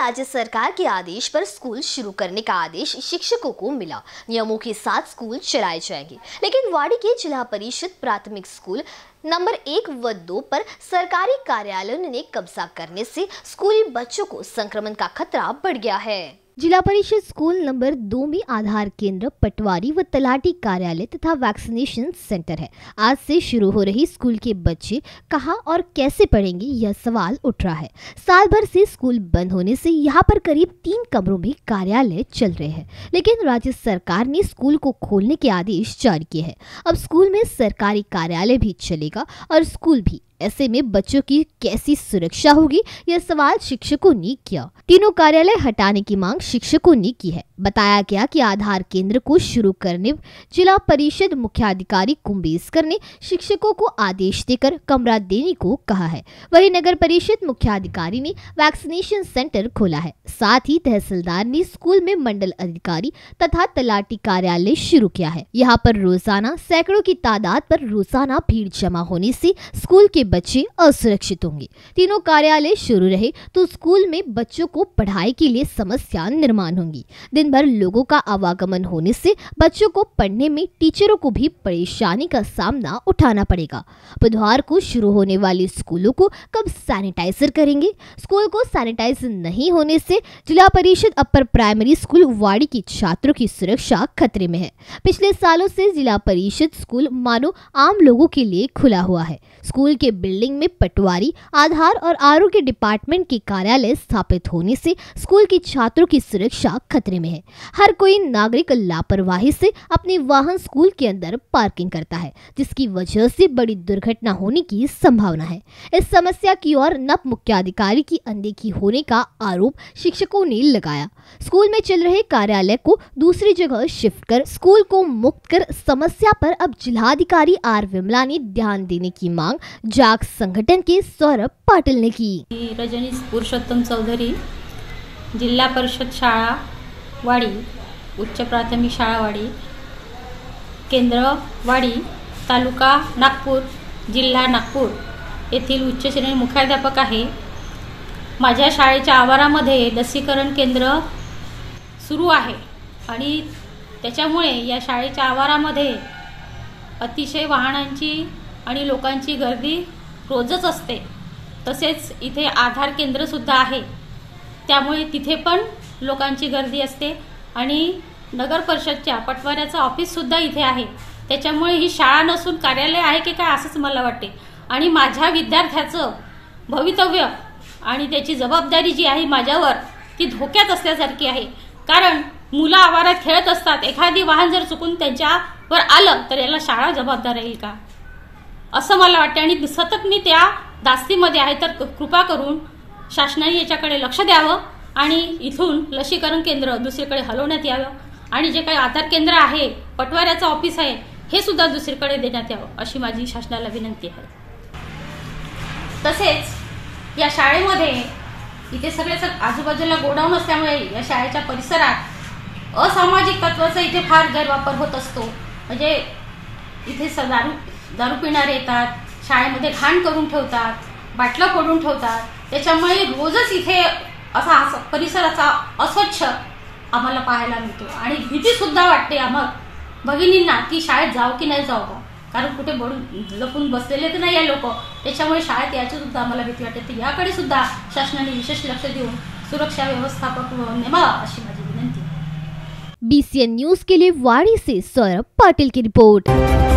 राज्य सरकार के आदेश पर स्कूल शुरू करने का आदेश शिक्षकों को मिला। नियमों के साथ स्कूल चलाए जाएंगे, लेकिन वाड़ी के जिला परिषद प्राथमिक स्कूल नंबर 1 व 2 पर सरकारी कार्यालयों ने कब्जा करने से स्कूली बच्चों को संक्रमण का खतरा बढ़ गया है। जिला परिषद स्कूल नंबर 2 में आधार केंद्र, पटवारी व तलाटी कार्यालय तथा वैक्सीनेशन सेंटर है। आज से शुरू हो रही स्कूल के बच्चे कहाँ और कैसे पढ़ेंगे, यह सवाल उठ रहा है। साल भर से स्कूल बंद होने से यहाँ पर करीब 3 कमरों में कार्यालय चल रहे हैं, लेकिन राज्य सरकार ने स्कूल को खोलने के आदेश जारी किए हैं। अब स्कूल में सरकारी कार्यालय भी चलेगा और स्कूल भी। ऐसे में बच्चों की कैसी सुरक्षा होगी, यह सवाल शिक्षकों ने किया। तीनों कार्यालय हटाने की मांग शिक्षकों ने की है। बताया गया कि आधार केंद्र को शुरू करने जिला परिषद मुख्याधिकारी कुंभेस्कर ने शिक्षकों को आदेश देकर कमरा देने को कहा है। वहीं नगर परिषद मुख्याधिकारी ने वैक्सीनेशन सेंटर खोला है। साथ ही तहसीलदार ने स्कूल में मंडल अधिकारी तथा तलाटी कार्यालय शुरू किया है। यहाँ पर रोजाना सैकड़ों की तादाद पर रोजाना भीड़ जमा होने से स्कूल के बच्चे असुरक्षित होंगे। तीनों कार्यालय शुरू रहे तो स्कूल में बच्चों को पढ़ाई के लिए समस्या निर्माण होंगी। दिन भर लोगों का आवागमन होने से बच्चों को पढ़ने में टीचरों को भी परेशानी का सामना उठाना पड़ेगा। बुधवार को शुरू होने वाले स्कूलों को कब सैनिटाइजर करेंगे? स्कूल को सैनिटाइज नहीं होने से जिला परिषद अपर प्राइमरी स्कूल वाड़ी की छात्रों की सुरक्षा खतरे में है। पिछले सालों से जिला परिषद स्कूल मानो आम लोगों के लिए खुला हुआ है। स्कूल के बिल्डिंग में पटवारी, आधार और आरोग्य डिपार्टमेंट के कार्यालय स्थापित होने से स्कूल के छात्रों की सुरक्षा खतरे में है। हर कोई नागरिक लापरवाही से अपने वाहन स्कूल के अंदर पार्किंग करता है, जिसकी वजह से बड़ी दुर्घटना होने की संभावना है। इस समस्या की ओर नप मुख्याधिकारी की अनदेखी होने का आरोप शिक्षकों ने लगाया। स्कूल में चल रहे कार्यालय को दूसरी जगह शिफ्ट कर स्कूल को मुक्त कर समस्या पर अब जिलाधिकारी आर विमला ने ध्यान देने की मांग जाग संगठन के सौरभ पाटिल ने की। रजनीश पुरुषोत्तम चौधरी, जिल्हा परिषद शाळा वाडी, उच्च प्राथमिक शाळा वाडी, केंद्र वाडी, तालुका नागपूर, जिल्हा नागपूर येथील उच्च श्रेणी मुख्याध्यापक आहे। माझ्या शाळेच्या आवारामध्ये लसीकरण केंद्र सुरू आहे आणि त्याच्यामुळे या शाळेच्या आवारामध्ये अतिशय वाहनांची आणि लोकांची गर्दी रोजच असते। तसेच इथे आधार केंद्र सुद्धा आहे, त्यामुळे तिथे पण लोकांची गर्दी असते आणि नगर परिषदच्या पटवाऱ्याचं ऑफिस सुद्धा इथे आहे। त्याच्यामुळे ही शाळा नसून कार्यालय आहे की काय असंच मला वाटते आणि माझ्या विद्यार्थ्याचं भवितव्य आणि त्याची जबाबदारी जी आहे माझ्यावर ती धोक्यात असल्यासारखी आहे। कारण मुलं आवारात खेळत असतात, एखादी वाहन जर चुकून त्यांच्यावर आलं तर याला शाळा जबाबदार राहील का असं मला वाटतं आणि सतत मी त्या दास्तीमध्ये आहे। तर कृपा करून शासनाने याच्याकडे लक्ष द्यावं आणि इथून लसीकरण केंद्र दुसरीकडे हलवण्यात यावं आणि जे काही आधार केंद्र आहे, पटवाऱ्याचं ऑफिस आहे, हे सुद्धा दुसरीकडे देण्यात यावं अशी माझी शासनाला विनंती आहे। तसेच या शाळेमध्ये इथे सगळे आजूबाजूला गोडाऊन असल्यामुळे या शाळेच्या परिसरात असामाजिक तत्वाचा इथे फार गैरवापर होत असतो। म्हणजे इथे दारू पिणारे येतात, शाळेमध्ये घाण करून ठेवतात, बाटल्या फोडून ठेवतात। त्याच्यामुळे रोजच इथे असा परिसराचा अस्वच्छ आम्हाला पाहायला मिळतो आणि भीती सुद्धा वाटते आम्हाला भगिनींना की शाळेत जावं की नाही जावं, कारण कुठे लपून बसलेले तर नाही या लोक। त्याच्यामुळे शाळेत याची सुद्धा आम्हाला भीती वाटते। याकडे सुद्धा शासनाने विशेष लक्ष देऊन सुरक्षा व्यवस्थापक नेमावा अशी माझी विनंती है। BCN न्यूज के लिए वाड़ी से सौरभ पाटिल की रिपोर्ट।